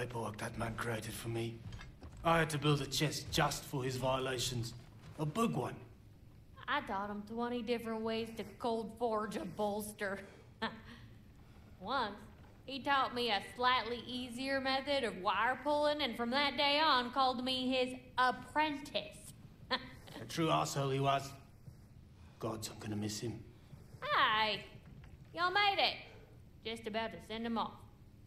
paperwork that man created for me. I had to build a chest just for his violations. A big one. I taught him 20 different ways to cold forge a bolster. Once, he taught me a slightly easier method of wire pulling, and from that day on called me his apprentice. A true arsehole he was. Gods, I'm gonna miss him. Hi! Y'all made it. Just about to send him off.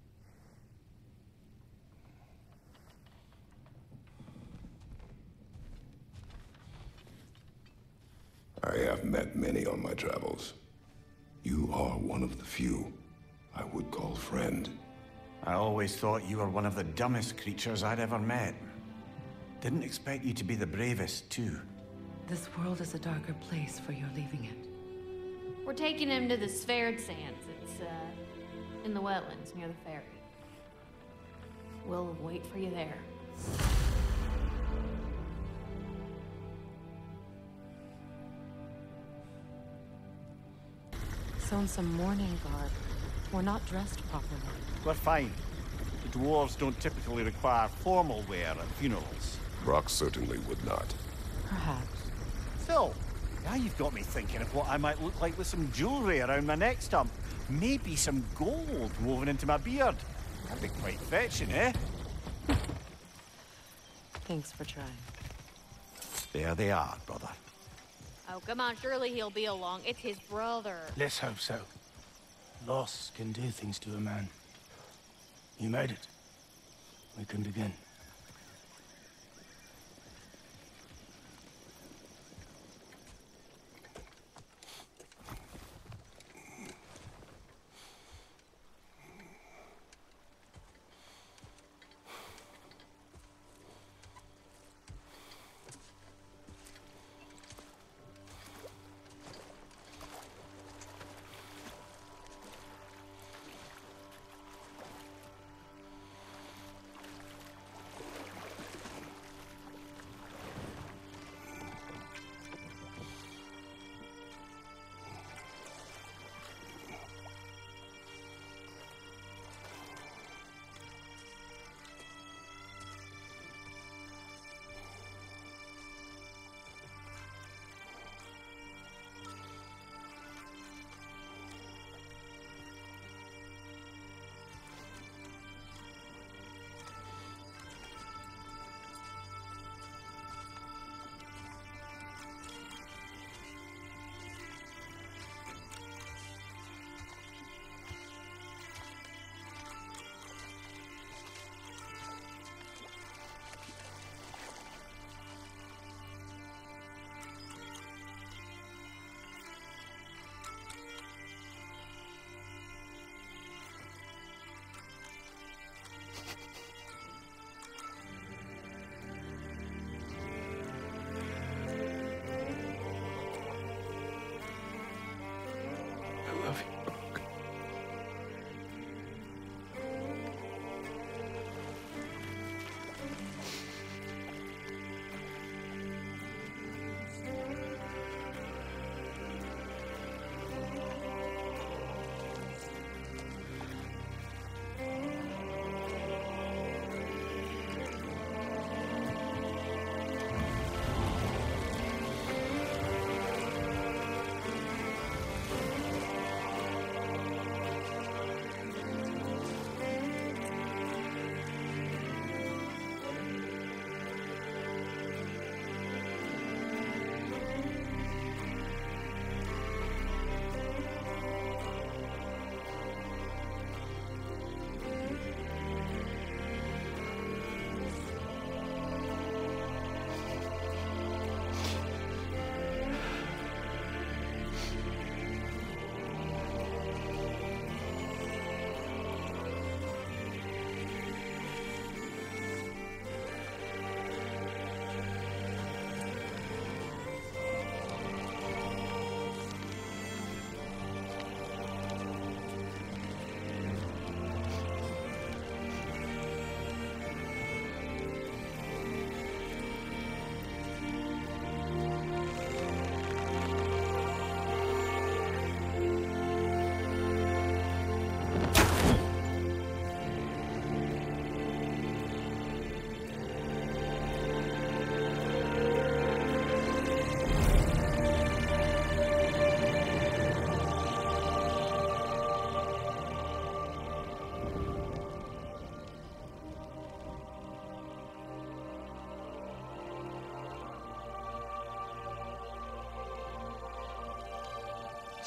I have met many on my travels. You are one of the few I would call friend. I always thought you were one of the dumbest creatures I'd ever met. Didn't expect you to be the bravest, too. This world is a darker place for your leaving it. We're taking him to the Sphaired Sands. It's, in the wetlands near the ferry. We'll wait for you there. So in some mourning garb. We're not dressed properly. We're fine. The dwarves don't typically require formal wear at funerals. Brok certainly would not. Perhaps. Still, now you've got me thinking of what I might look like with some jewelry around my neck stump. Maybe some gold woven into my beard. That'd be quite fetching, eh? Thanks for trying. There they are, brother. Oh, come on, surely he'll be along. It's his brother. Let's hope so. Loss can do things to a man. You made it. We can begin.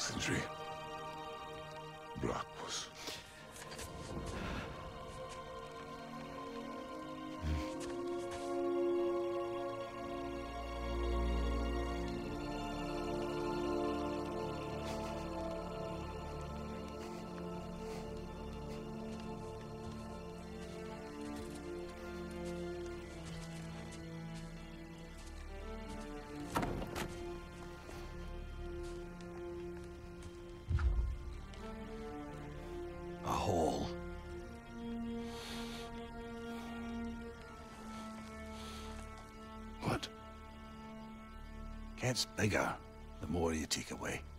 infantry. Brok was... A hole. What? Gets bigger the more you take away.